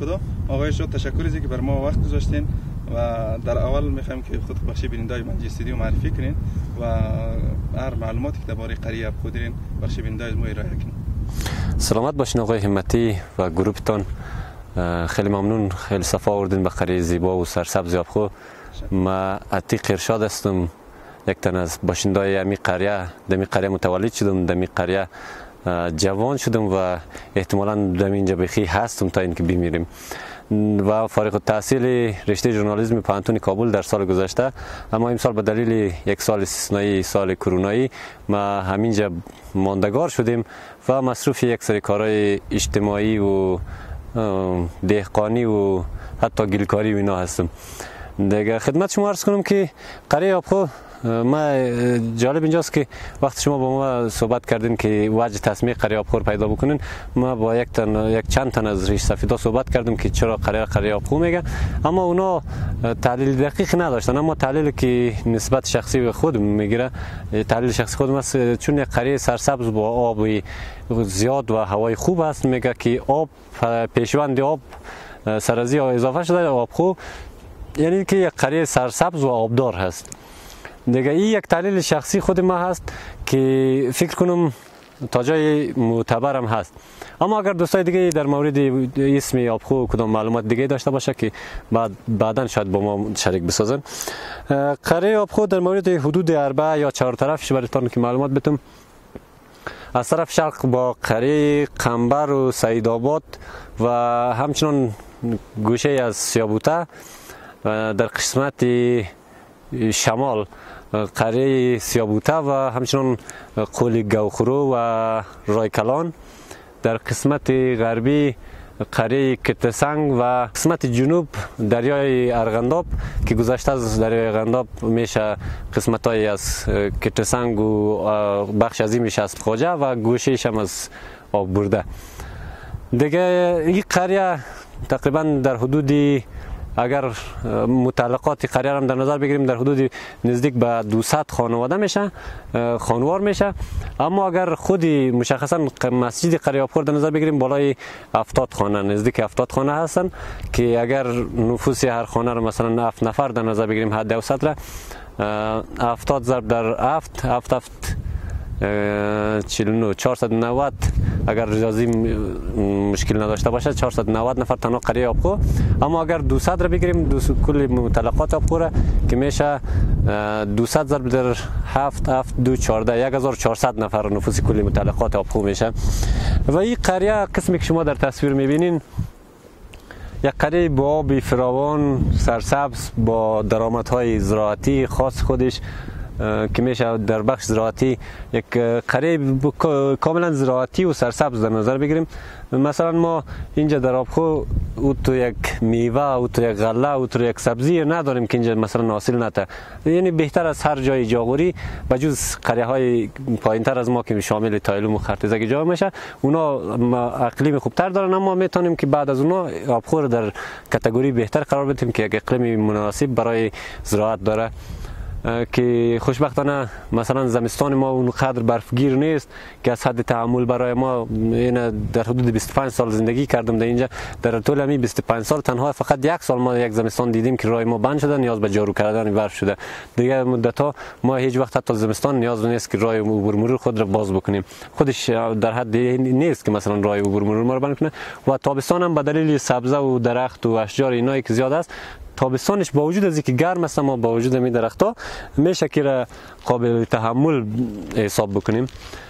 خدا. آقای شاد تشکر از اینکه بر ما وقت گذاشتین و در اول می‌خوایم که خود بخشی بینندای منجی استودیو معرفی کنین و هر معلوماتی که درباره قریه ابخو دارین بخشی بینندای ما ارائه کنین. سلامت باشین آقای همتی و گروهتون. خیلی ممنون، خیلی صفا آوردین به قریه زیبا و سرسبز ابخو. ما عتیق ارشاد هستم، یک تن از باشندای امی قریه، دمی قریه متولد شدم، دمی قریه جوان شدم و احتمالاً در اینجا بخی هستم تا اینکه بمیریم. و فارغ التحصیل رشته ژورنالیسم پانتون کابل در سال گذشته، اما امسال به دلیل یک سال استثنایی، سال کرونایی، ما همینجا ماندگار شدیم و مصروف یک سری کارهای اجتماعی و دهقانی و حتی گلکاری و اینا هستم. دیگه خدمت شما عرض کنم که قریه ابخو، ما جالب اینجاست که وقتی شما با ما صحبت کردین که وجه تسمیه قریه ابخو رو پیدا بکنین، ما با یک چند تن از ریش سفیدا صحبت کردیم که چرا قریه ابخو میگه، اما اونا تحلیل دقیق نداشتن. اما تحلیلی که نسبت شخصی به خود میگیره، تحلیل شخصی خودم است، چون یک قریه سرسبز با آب زیاد و هوای خوب است، میگه که آب پیشوند آب سر از اضافه شده ابخو، یعنی که یک قریه سرسبز و آبدار هست. دیگه این یک تحلیل شخصی خود ما هست که فکر کنم تا جای معتبرم هست. اما اگر دوستای دیگه در مورد اسم ابخو کدام معلومات دیگه داشته باشه که بعداً شاید با ما شریک بسازن. قریه ابخو در مورد حدود 4 یا 4 طرفش براتون که معلومات بدم. از طرف شرق با قریه قنبر و سعیدآباد و همچنان گوشه از سیابوته، در قسمت شمال قریه سیابوته و همچنان قول گوخرو و رایکلان، در قسمت غربی قریه کتسنگ و قسمت جنوب دریای ارغنداب که گذشته از دریای ارغنداب میشه قسمت های از کتسنگ و بخش از این میشه از خواجه و گوشهش هم از آب برده. دیگه این قریه تقریبا در حدود، اگر متعلقات قریه هم در نظر بگیریم، در حدود نزدیک به 200 خانواده میشه، خانوار میشه. اما اگر خودی مشخصا مسجد قریه ابخو در نظر بگیریم، بالای 70 خانه، نزدیک 70 خانه هستن که اگر نفوس هر خانه رو مثلا 7 نفر در نظر بگیریم، حد اوسط را 70 ضرب در 7 49 490، اگر ریاضی مشکل نداشته باشه 490 نفر تنها قریه ابخو. اما اگر 200 را بگیریم، کل متعلقات ابخو را که میشه 200 ضرب در 7 2 14 1400 نفر نفوس کل متعلقات ابخو میشه. و این قریه قسمی که شما در تصویر میبینین، یک قریه با آب فراوان سرسبز با درآمدهای زراعتی خاص خودش که میشه در بخش زراعتی یک قریه کاملا زراعتی و سرسبز در نظر بگیریم. مثلا ما اینجا در ابخو او تو یک میوه، او تو یک غله، او تو یک سبزی نداریم که اینجا مثلا حاصل نته. یعنی بهتر از هر جای جاغوری بجز قریه های پایین تر از ما که شامل تایلوم و خرتیزک جا میشه، اونا اقلیم خوبتر دارن، اما میتونیم که بعد از اونا ابخو رو در کاتگوری بهتر قرار بدیم که یک اقلیم مناسب برای زراعت داره. که خوشبختانه مثلا زمستان ما اونقدر برفگیر نیست که از حد تحمل برای ما. این در حدود 25 سال زندگی کردم در اینجا، در طول همین 25 سال تنها فقط یک سال ما یک زمستان دیدیم که راه ما بند شده، نیاز به جارو کردن برف شده. دیگه مدت‌ها ما هیچ وقت حتی زمستان نیاز نیست که راه عبور مرور خود را باز بکنیم، خودش در حد نیست که مثلا راه عبور مرور ما رو بند کنه. و تابستان هم به دلیل سبزه و درخت و اشجار اینایی که زیاد است، تابستانش با وجود از اینکه گرم است اما با وجود این درخت‌ها میشه که قابل تحمل حساب بکنیم.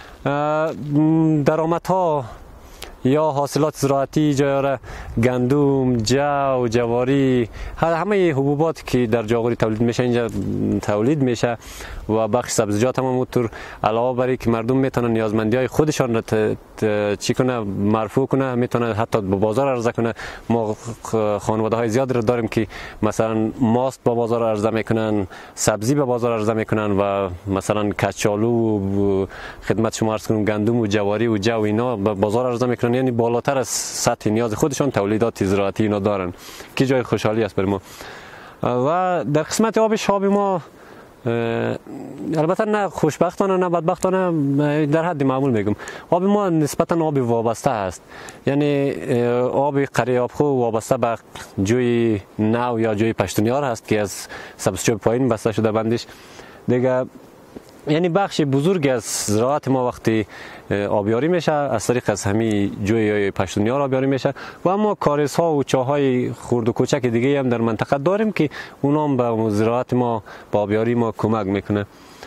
درآمدها یا حاصلات زراعتی جای گندم، جو، جواری، همه حبوبات که در جاغوری تولید میشه اینجا تولید میشه و بخش سبزیجات هم همونطور. علاوه بر اینکه مردم میتونن نیازمندی های خودشان را چی کنه مرفوع کنه، میتونه حتی به بازار عرضه کنه. ما خانواده های زیاد را داریم که مثلا ماست به بازار عرضه میکنن، سبزی به بازار عرضه میکنن و مثلا کچالو و خدمت شما عرض کنم گندم و جواری و جو اینا به بازار عرضه میکنن. یعنی بالاتر از سطح نیاز خودشان تولیدات زراعتی اینا دارن که جای خوشحالی است بر ما. و در قسمت آب ما البته نه خوشبختانه نه بدبختانه، در حد معمول میگم. آب ما نسبتا آب وابسته است، یعنی آب قریه آبخو وابسته به جوی نو یا جوی پشتونیار هست که از سبزچوب پایین بسته شده بندش دیگه. یعنی بخش بزرگ از زراعت ما وقتی آبیاری میشه از طریق از همین جوی پشتونیار آبیاری میشه، و اما کاریزها و چاهای خرد و کوچک دیگه هم در منطقه داریم که اونا هم به زراعت ما با آبیاری ما کمک میکنه.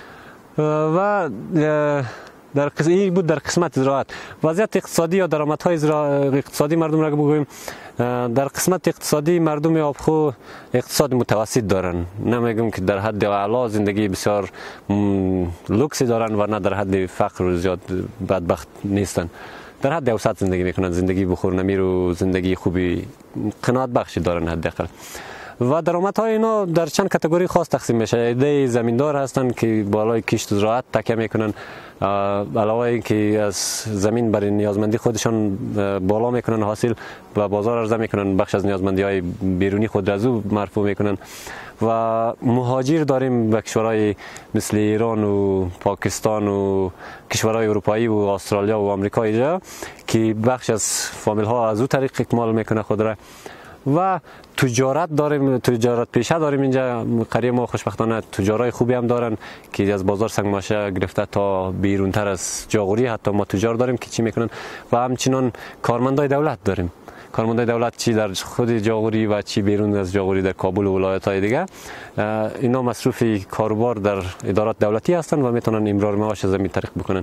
و در این بود در قسمت زراعت. وضعیت اقتصادی یا درآمدهای اقتصادی مردم را بگوییم، در قسمت اقتصادی مردم آبخو اقتصاد متوسط دارن، نمیگم که در حد اعلا زندگی بسیار لوکسی دارن و نه در حد فقر و زیاد بدبخت نیستن، در حد اوسط زندگی میکنن، زندگی بخور نمیر و زندگی خوبی قناعت بخشی دارن حداقل. و درآمدهای اینا در چند کاتگوری خاص تقسیم میشه. عده زمیندار هستن که بالای کشت و زراعت تکیه میکنن، علاوه اینکه از زمین برای نیازمندی خودشان بالا میکنن حاصل و بازار عرضه میکنن، بخش از نیازمندی های بیرونی خود را از او مرفوع میکنن. و مهاجر داریم به کشورهای مثل ایران و پاکستان و کشورهای اروپایی و استرالیا و آمریکا اینجا که بخش از فامیل ها از او طریق اکمال میکنه خود را. و تجارت داریم، تجارت پیشه داریم اینجا. قریه ما خوشبختانه تجارای خوبی هم دارن که از بازار سنگ ماشه گرفته تا بیرونتر از جاغوری حتی ما تجار داریم که چی میکنن. و همچنان کارمندای دولت داریم، کارمندای دولت چی در خود جاغوری و چی بیرون از جاغوری در کابل و ولایت های دیگه، اینا مصروف کاروبار در ادارات دولتی هستن و میتونن امرار معاش زمین طریق بکنن.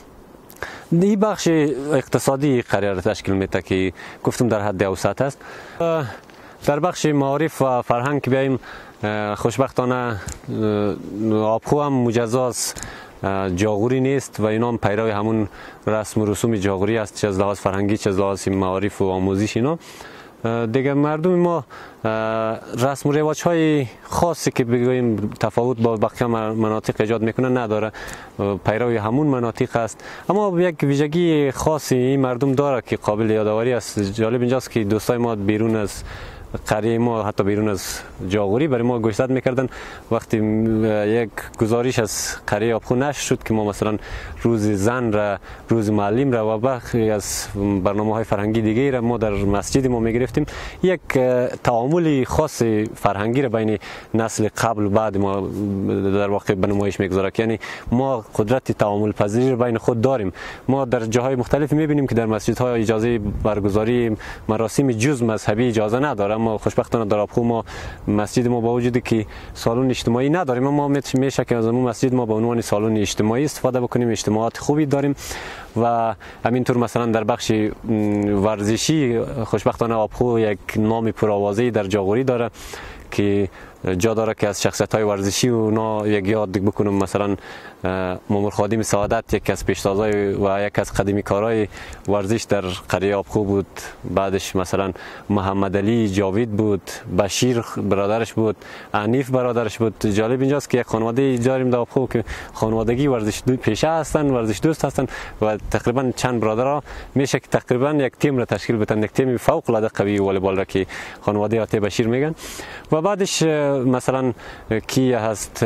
این بخش اقتصادی قریه را تشکیل میده که گفتم در حد اوسط است. در بخش معارف و فرهنگ که بیاییم، خوشبختانه آبخو هم مجزاز جاغوری نیست و اینا هم پیرو همون رسم و رسوم جاغوری است، چه از لحاظ فرهنگی چه از لحاظ معارف و آموزش. اینا دیگه مردم ما رسم و رواج های خاصی که بگوییم تفاوت با بقیه مناطق ایجاد میکنه نداره، پیروی همون مناطق است. اما یک ویژگی خاصی این مردم داره که قابل یادآوری است. جالب اینجاست که دوستای ما بیرون از قریه ما، حتی بیرون از جاغوری، برای ما گوشزد میکردن وقتی یک گزارش از قریه آبخو نشر شد که ما مثلا روز زن را، روز معلم را و بخشی از برنامه های فرهنگی دیگه را ما در مسجد ما میگرفتیم. یک تعامل خاص فرهنگی را بین نسل قبل و بعد ما در واقع به نمایش میگذاره، یعنی ما قدرت تعامل پذیری را بین خود داریم. ما در جاهای مختلف میبینیم که در مسجدها اجازه برگزاری مراسم جز مذهبی اجازه نداره. ما خوشبختانه در آبخو ما مسجد ما با وجودی که سالن اجتماعی نداریم، ما میشه که از اون مسجد ما به عنوان سالن اجتماعی استفاده بکنیم، اجتماعات خوبی داریم. و همینطور مثلا در بخش ورزشی خوشبختانه آبخو یک نام پرآوازه‌ای در جاغوری داره که جا داره که از شخصیت‌های ورزشی و اونا یک یاد بکنم. مثلا مامور خادم سعادت یک از پیشتازای و یک از قدیمی کارهای ورزش در قریه آبخو بود. بعدش مثلا محمد علی جاوید بود، بشیر برادرش بود، عنیف برادرش بود. جالب اینجاست که یک خانواده داریم در آبخو که خانوادگی ورزش پیشه هستن، ورزش دوست هستن و تقریبا چند برادرها میشه که تقریبا یک تیم را تشکیل بدن، یک تیم فوق العاده قوی والیبال را که خانواده آته بشیر میگن. و بعدش مثلا کی هست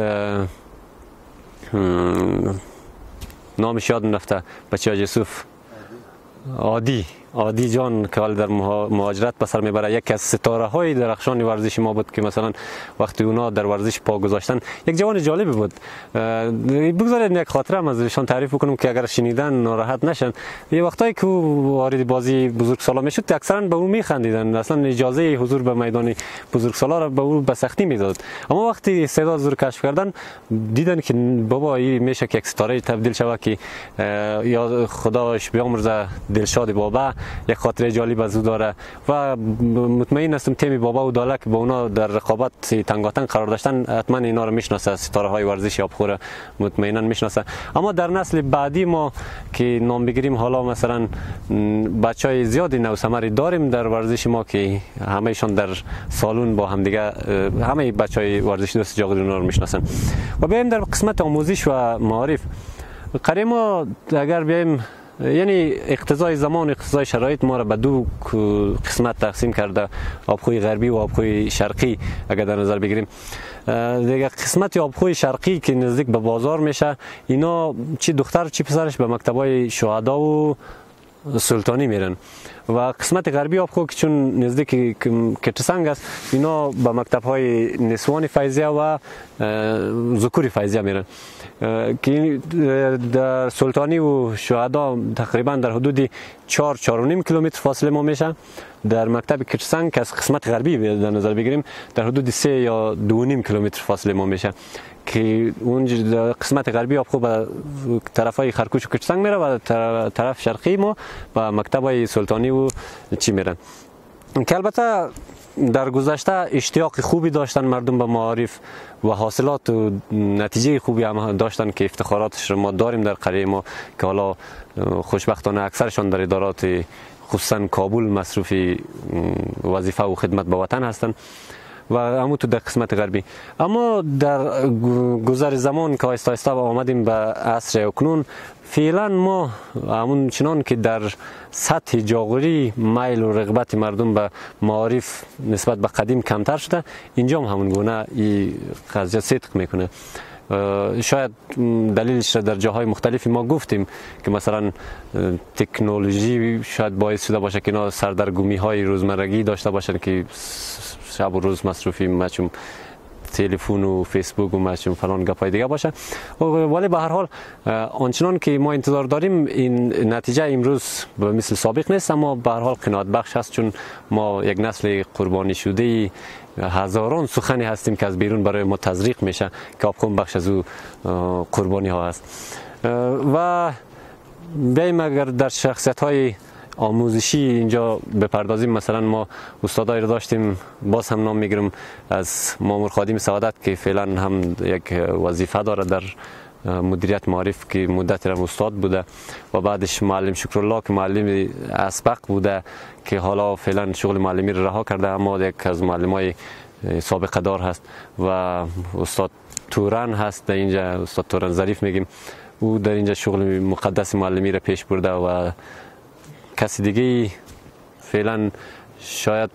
نامش یاد نرفته، بچه یوسف عادی جان که در مهاجرت به سر میبره، یک از ستاره های درخشان ورزش ما بود که مثلا وقتی اونا در ورزش پا گذاشتن یک جوان جالبی بود. بگذارید یک خاطره هم ازشان تعریف کنم که اگر شنیدن ناراحت نشن. یه وقتایی که وارد بازی بزرگسالا میشد اکثرا به اون میخندیدن، اصلا اجازه حضور به میدان بزرگسالا را به اون به سختی میداد. اما وقتی استعداد زور کشف کردن دیدن که بابا این میشه که یک ستاره تبدیل شود که یا خداش بیامرزه دلشاد بابا یک خاطره جالب از او داره. و مطمئن هستم تیم بابا و داله که با اونا در رقابت تنگاتنگ قرار داشتن حتما اینا رو میشناسه، ستاره های ورزشی آبخو رو مطمئنا میشناسه. اما در نسل بعدی ما که نام بگیریم، حالا مثلا بچهای زیادی نوسمری داریم در ورزش ما که همهشان در سالن با هم دیگه همه بچهای ورزشی دوست جاغوری رو میشناسن. و بیایم در قسمت آموزش و معارف. قریه ما اگر بیایم یعنی اقتضای زمان، اقتضای شرایط ما را به دو قسمت تقسیم کرده، آبخوی غربی و آبخوی شرقی اگر در نظر بگیریم. دیگه قسمت آبخوی شرقی که نزدیک به بازار میشه، اینا چی دختر چی پسرش به مکتبای شهدا و سلطانی میرن. و قسمت غربی آبخو که چون نزدیک کچسنگ است، اینا به مکتب‌های نسوان فیضیه و ذکور فیضیه میرن که در سلطانی و شهدا تقریبا در حدود 4-4.5 کیلومتر فاصله ما میشه. در مکتب کچسنگ که از قسمت غربی در نظر بگیریم در حدود 3 یا 2.5 کیلومتر فاصله ما میشه که اون قسمت غربی آبخو به طرفای خرکوش و کچسنگ میره و طرف شرقی ما به مکتبای سلطانی و چی میرن. که البته در گذشته اشتیاق خوبی داشتن مردم به معارف و حاصلات و نتیجه خوبی هم داشتن که افتخاراتش رو ما داریم در قریه ما، که حالا خوشبختانه اکثرشان در ادارات خصوصا کابل مصروف وظیفه و خدمت به وطن هستند و همون تو در قسمت غربی. اما در گذر زمان که آهسته آهسته آمدیم به عصر اکنون، فعلا ما همون چنان که در سطح جاغوری میل و رغبت مردم به معارف نسبت به قدیم کمتر شده، اینجا هم همون گونه این قضیه صدق میکنه. شاید دلیلش را در جاهای مختلفی ما گفتیم که مثلا تکنولوژی شاید باعث شده باشه که اینا سردرگمی های روزمرگی داشته باشن که شب و روز مصروفی مچم تلفن و فیسبوک و مچم فلان گپای دیگه باشه. ولی به هر حال آنچنان که ما انتظار داریم این نتیجه امروز به مثل سابق نیست، اما به هر حال قناعت بخش است، چون ما یک نسل قربانی شده هزاران سخنی هستیم که از بیرون برای ما تزریق میشه که آبخو بخش از او قربانی ها است. و بیایم اگر در شخصیت های آموزشی اینجا بپردازیم، مثلا ما استادایی رو داشتیم، باز هم نام میگیرم از مامور خادم سعادت که فعلا هم یک وظیفه داره در مدیریت معارف که مدت هم استاد بوده، و بعدش معلم شکرالله که معلم اسبق بوده که حالا فعلا شغل معلمی رو رها کرده، اما یک از معلمای سابقه دار هست. و استاد توران هست در اینجا، استاد توران ظریف میگیم، او در اینجا شغل مقدس معلمی رو پیش برده. و کسی دیگه فعلا شاید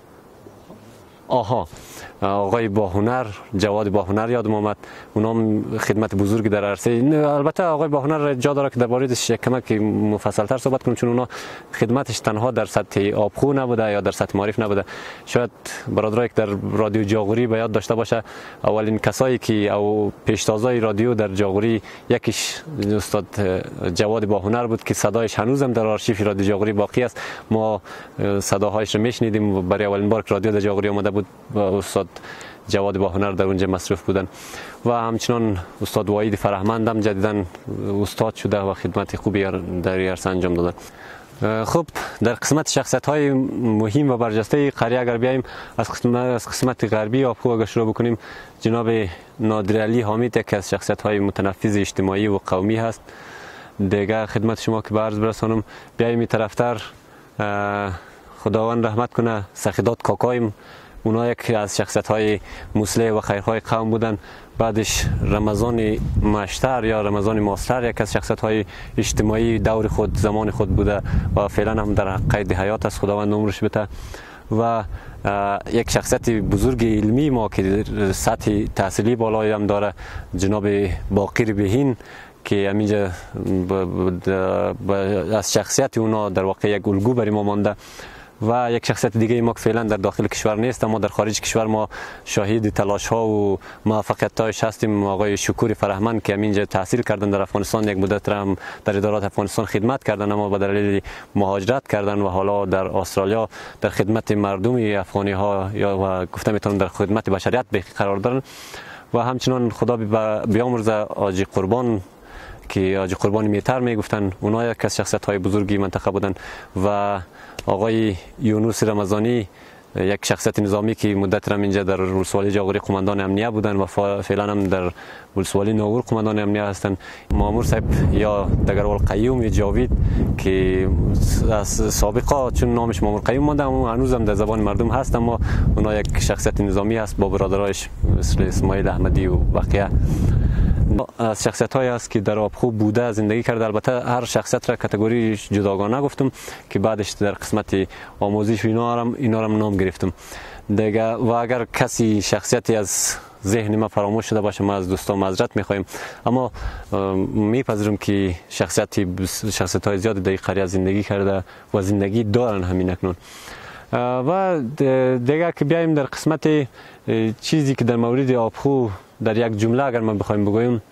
آقای باهنر، جواد باهنر یادم آمد، اونام خدمت بزرگی در عرصه. البته آقای باهنر جا داره که درباره‌اش کمک مفصل‌تر صحبت کنیم، چون اونا خدمتش تنها در سطح آبخو نبوده یا در سطح معارف نبوده. شاید برادرایی که در رادیو جاغوری به یاد داشته باشه، اولین کسایی که او پیشتازای رادیو در جاغوری یکیش استاد جواد باهنر بود که صدایش هنوزم در آرشیو رادیو جاغوری باقی است. ما صداهایش رو میشنیدیم، برای اولین بار که رادیو در جاغوری اومده بود استاد جواد باهنر در اونجا مصروف بودن. و همچنان استاد وحید فرهمند هم جدیداً استاد شده و خدمت خوبی در عرصه انجام دادن. خب در قسمت شخصیت های مهم و برجسته قریه اگر بیاییم، از قسمت غربی آبخو اگر شروع بکنیم، جناب نادر علی حامد یکی از شخصیت های متنفذ اجتماعی و قومی هست. دیگه خدمت شما که به عرض برسانم، بیاییم این طرفتر خداوند رحمت کنه سخیدات کاکایم، اونا یک از شخصیت های مصلح و خیرهای قوم بودن. بعدش رمضان مشتر یا رمضان ماستر یک از شخصیت های اجتماعی دور خود زمان خود بوده و فعلا هم در قید حیات است، خداوند عمرش بده. و یک شخصیت بزرگ علمی ما که سطح تحصیلی بالایی هم داره، جناب باقر بهین که همینجا از شخصیت اونا در واقع یک الگو برای ما مانده. و یک شخصیت دیگه ما که فعلا در داخل کشور نیست اما در خارج کشور ما شاهد تلاش ها و موفقیت هایش هستیم، آقای شکوری فرهمند که همینجا تحصیل کردن در افغانستان، یک مدت هم در ادارات افغانستان خدمت کردن، اما به دلیل مهاجرت کردن و حالا در استرالیا در خدمت مردم افغانی ها یا و گفتم میتونم در خدمت بشریت قرار دارن. و همچنان خدا بیامرزه آجی قربان که آجی قربان میتر میگفتن، اونها یک از شخصیت های بزرگی منطقه بودن. و آقای یونس رمضانی یک شخصیت نظامی که مدت را اینجا در ولسوالی جاغوری قماندان امنیه بودن و فعلا هم در ولسوالی ناور قماندان امنیه هستند. مامور صاحب یا دگروال قیوم یا جاوید که از سابقا چون نامش مامور قیوم مانده اما هنوز هم در زبان مردم هست، اما اونا یک شخصیت نظامی هست با برادرایش مثل اسماعیل احمدی و بقیه. از شخصیت هایی است که در آبخو بوده زندگی کرده. البته هر شخصیت را کاتگوری جداگانه گفتم که بعدش در قسمت آموزش اینا را نام گرفتم دیگه. و اگر کسی شخصیتی از ذهن ما فراموش شده باشه ما از دوستان معذرت میخوایم، اما میپذیرم که شخصیت های زیادی در قریه زندگی کرده و زندگی دارن همین اکنون. و دیگه که بیایم در قسمت چیزی که در مورد آبخو در یک جمله اگر ما بخوایم بگویم،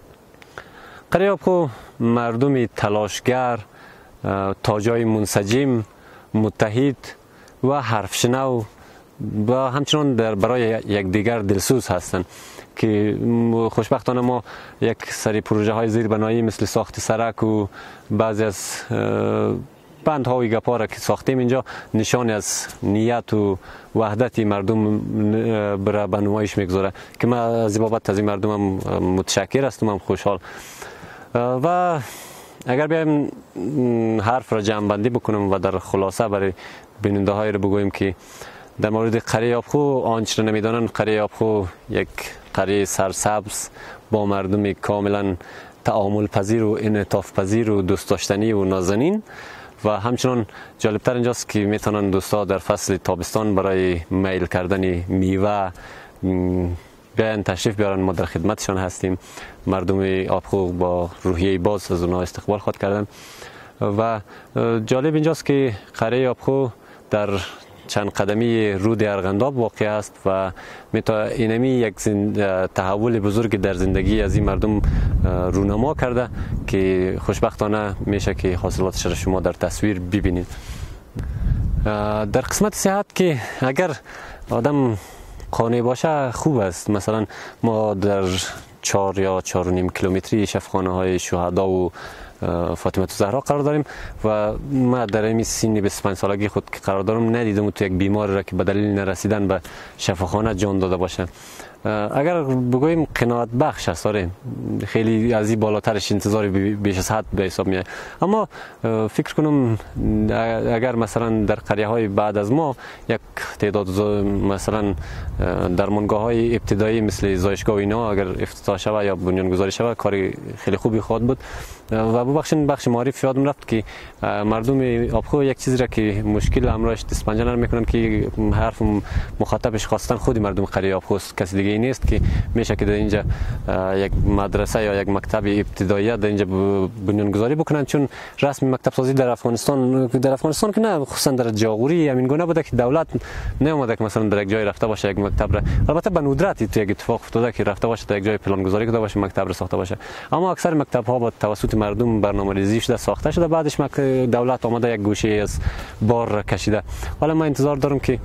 قریه آبخو مردم تلاشگر، تاجای منسجم، متحد و حرف شنو و همچنان برای یکدیگر دلسوز هستند که خوشبختانه ما یک سری پروژه های زیربنایی مثل ساخت سرک و بعضی از بندها و گپا را که ساختیم اینجا نشانی از نیت و وحدت مردم برای به نمایش میگذاره که من از بابت از این مردم متشکر هستم، هم خوشحال. و اگر بیایم حرف را جمع بندی بکنم و در خلاصه برای بیننده های را بگوییم که در مورد قریه آبخو آنچه را نمیدانند، قریه آبخو یک قریه سرسبز با مردم کاملا تعامل پذیر و انعطاف پذیر و دوست داشتنی و نازنین و همچنان جالبتر اینجاست که میتونن دوستا در فصل تابستان برای میل کردن میوه بیاین تشریف بیارن، ما در خدمتشان هستیم. مردم آبخو با روحیه باز از اونها استقبال خود کردن و جالب اینجاست که قریه آبخو در چند قدمی رود ارغنداب واقع است و اینمی یک تحول بزرگ در زندگی از این مردم رونما کرده که خوشبختانه میشه که حاصلاتش را شما در تصویر ببینید. در قسمت صحت که اگر آدم قانع باشه خوب است. مثلا ما در 4 یا 4.5 کیلومتری شفاخانه های شهدا و فاطمه زهرا قرار داریم و ما در این سن 25 سالگی خود که قرار دارم ندیدم تو یک بیماری را که به دلیل نرسیدن به شفاخانه جان داده باشه. اگر بگوییم قناعت بخش است، خیلی از این بالاترش انتظار بیش از حد به حساب میاد. اما فکر کنم اگر مثلا در قریه های بعد از ما یک تعداد مثلا درمانگاه های ابتدایی مثل زایشگاه اینا اگر افتتاح شود یا بنیانگذاری شود کار خیلی خوبی خواهد بود. و ببخشید بخش معرف یادم رفت که مردم آبخو یک چیزی را که مشکل همراهش دست پنجه نرم میکنن که حرف مخاطبش خواستن خود مردم قریه آبخو، کسی دیگه نیست که میشه که در اینجا یک مدرسه یا یک مکتب ابتدایی در اینجا بنیانگذاری بکنن، چون رسم مکتب سازی در افغانستان که نه، خصوصا در جاغوری همین گونه بوده که دولت نیومده که مثلا در یک جای رفته باشه یک مکتب را، البته به ندرت تو یک اتفاق افتاده که رفته باشه در یک جای پلان گذاری کرده باشه مکتب را ساخته باشه، اما اکثر مکتب ها با توسط مردم برنامه‌ریزی شده ساخته شده، بعدش دولت آمده یک گوشه از بار کشیده. حالا من انتظار دارم که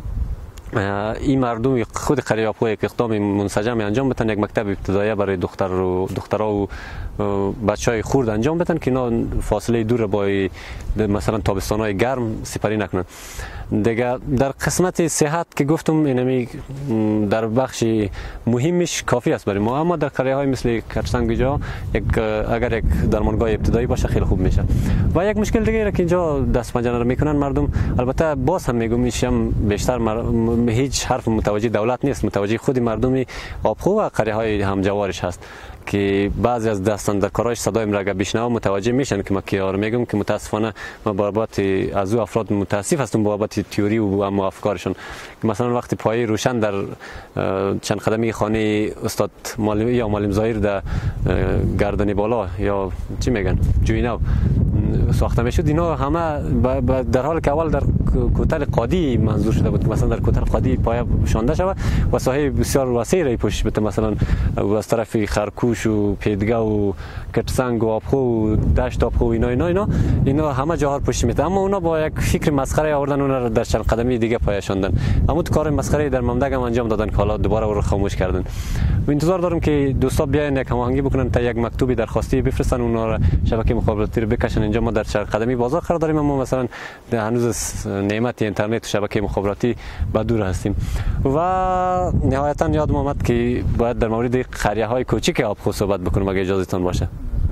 این مردم خود قریه آبخو یک اقدام منسجم انجام بدن، یک مکتب ابتدایی برای دخترها و بچهای خرد انجام بدن که اینا فاصله دور با مثلا تابستان‌های گرم سپری نکنن. دیگه در قسمت صحت که گفتم اینمی در بخش مهمش کافی است برای ما، اما در قریه های مثل کچسنگجا اگر یک درمانگاه ابتدایی باشه خیلی خوب میشه. و یک مشکل دیگه را که اینجا دست پنجه نرم میکنن مردم، البته باز هم میگم میشم بیشتر هیچ حرف متوجه دولت نیست، متوجه خود مردم آبخو و قریه های همجوارش هست که بعضی از دستاندرکاراش صدایم را بشنوه متوجه میشن که ما کیار میگم که متاسفانه ما بابت از او افراد متاسف هستم بابت تئوری و اما افکارشون که مثلا وقتی پایه روشن در چند قدمی خانه استاد معلم یا معلم ظاهر در گردن بالا یا چی میگن جوینو ساخته میشد، اینا همه در حال که اول در کوتل قادی منظور شده بود که مثلا در کوتل قادی پایه شانده شود و ساحه بسیار وسیعی پوشش بده، مثلا از طرف خرکوش و پیدگاه و کچسنگ و آبخو و دشت آبخو اینا همه جاها پوشش میده، اما اونا با یک فکر مسخره آوردن اونا رو در چند قدمی دیگه پایه شاندن، اما تو کار مسخره در ممدک هم انجام دادن که حالا دوباره رو خاموش کردن. و انتظار دارم که دوستا بیاین یک هماهنگی بکنن تا یک مکتوبی درخواستی بفرستن اونا رو شبکه مخابراتی رو بکشن. اینجا ما در چند قدمی بازار قرار داریم، اما مثلا هنوز نعمت اینترنت و شبکه مخابراتی با دور هستیم. و نهایتا یادم آمد که باید در مورد قریه های کوچیک آبخو صحبت بکنم اگه اجازهتون باشه.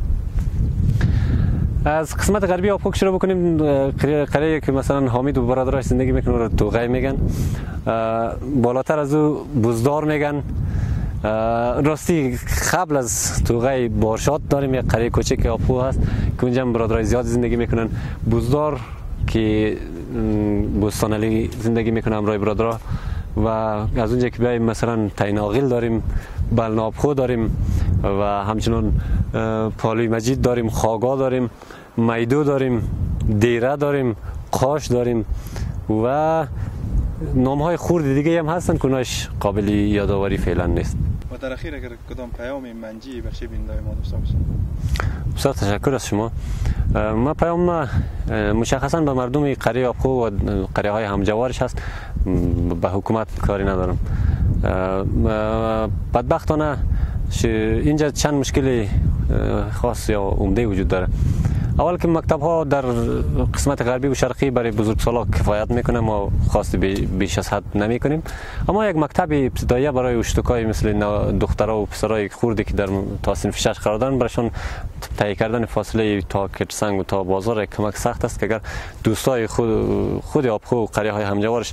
از قسمت غربی آبخو شروع بکنیم. قریه که مثلا حامد و برادرش زندگی میکنن رو توغی میگن، بالاتر از او بزدار میگن، راستی قبل از توغای بارشات داریم یک قریه کوچک آبخو هست که اونجا برادرای زیاد زندگی میکنن. بوزدار که بوستانلی زندگی میکنه همراه برادرها. و از اونجا که بیایم مثلا تیناغیل داریم، بلنابخو داریم و همچنان پالوی مجید داریم، خاگا داریم، میدو داریم، دیره داریم، قاش داریم و نامهای خورد دیگه هم هستن که اوناش قابل یادآوری فعلا نیست. و در اخیر اگر کدام پیام منجی بخش بیننده ما داشته باشید؟ بسیار تشکر از شما. ما پیام مشخصا به مردم قریه آبخو و قریه های همجوارش هست، به حکومت کاری ندارم. بدبختانه اینجا چند مشکل خاص یا عمده وجود داره. اول که مکتب ها در قسمت غربی و شرقی برای بزرگسالا کفایت میکنه، ما خواست بیش از حد نمی کنیم. اما یک مکتب ابتدایی برای اشتکای مثل دخترها و پسرای خوردی که در تا صنف 6 قرار دارن، برایشان طی کردن فاصله تا کچسنگ و تا بازار کمک سخت است که اگر دوستای خود آبخو و قریه های همجوارش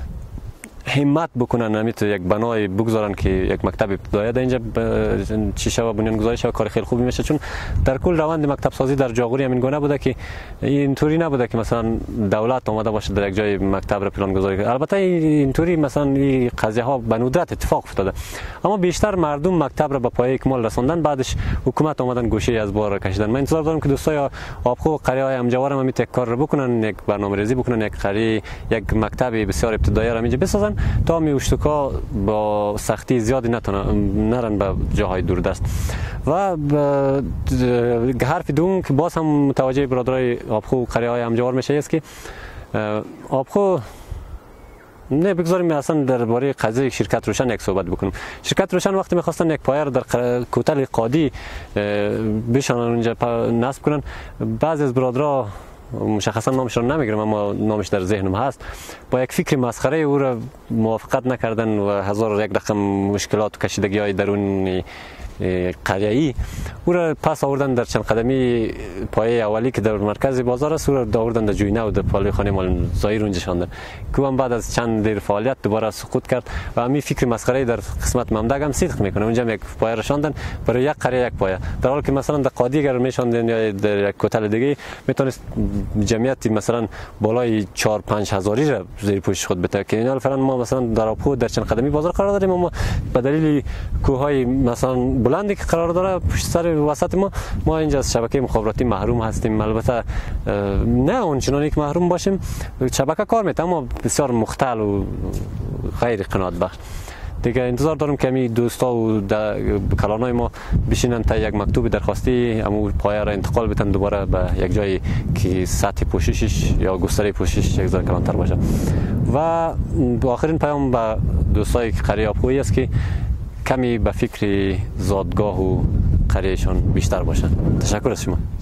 همت بکنن نمیت یک بنای بگذارن که یک مکتب ابتدایی در اینجا چی شوه بنیانگذاری شوه، کار خیلی خوبی میشه. چون در کل روند مکتب سازی در جاغوری همین گونه بوده که اینطوری نبوده که مثلا دولت اومده باشه در یک جای مکتب را پلان گذاری کنه. البته اینطوری مثلا این قضیه ها به ندرت اتفاق افتاده، اما بیشتر مردم مکتب را به پایه اکمال رساندن، بعدش حکومت اومدن گوشه از بار را کشیدن. من انتظار دارم که دوستای آبخو و قریه های همجوار هم یک کار را بکنن، یک برنامه‌ریزی بکنن، یک قریه یک مکتب بسیار ابتدایی را اینجا بسازن تا می اشتکا با سختی زیادی نرن به جاهای دوردست. و حرف دوم که باز هم متوجه برادرای آبخو و قریه های همجوار میشه است که آبخو نه بگذاریم اصلا درباره قضیه شرکت روشن یک صحبت بکنیم. شرکت روشن وقتی میخواستن یک پایر در کوتل قادی بشانن اونجا نصب کنن، بعضی از برادرها مشخصا نامش رو نمیگیرم اما نامش در ذهنم هست، با یک فکر مسخره او را موافقت نکردن و هزار یک رقم مشکلات و کشیدگی های درون قریه‌ای او را پس آوردن در چند قدمی پایه اولی که در مرکز بازار است، او را آوردن در جوینه و در پالوی خانه مال زایر اونجا شاندن که هم بعد از چند دیر فعالیت دوباره سقوط کرد و همین فکر مسخره در قسمت ممدگ هم صدق میکنه. اونجا یک پایه را شاندن برای یک قریه یک پایه، در حالی که مثلا در قادی اگر میشاندن یا در یک کوتل دیگه میتونست جمعیت مثلا بالای 4-5 هزاری را زیر پوشش خود بده. که اینا فعلا ما مثلا در آبخو در چند قدمی بازار قرار داریم، اما به دلیل کوههای مثلا بلندی که قرار داره پشت سر وسط ما اینجا از شبکه مخابراتی محروم هستیم. البته نه اونچنانی که محروم باشیم، شبکه کار میکنه اما بسیار مختل و غیر قناعت بخش. دیگه انتظار دارم که می دوستا و کلانای ما بشینن تا یک مکتوب درخواستی امو پایه را انتقال بدن دوباره به یک جایی که سطح پوششش یا گستره پوششش یک ذره کلانتر باشه. و آخرین پیام به دوستای قریه آبخویی است که کمی به فکر زادگاه و قریهشان بیشتر باشن. تشکر از شما.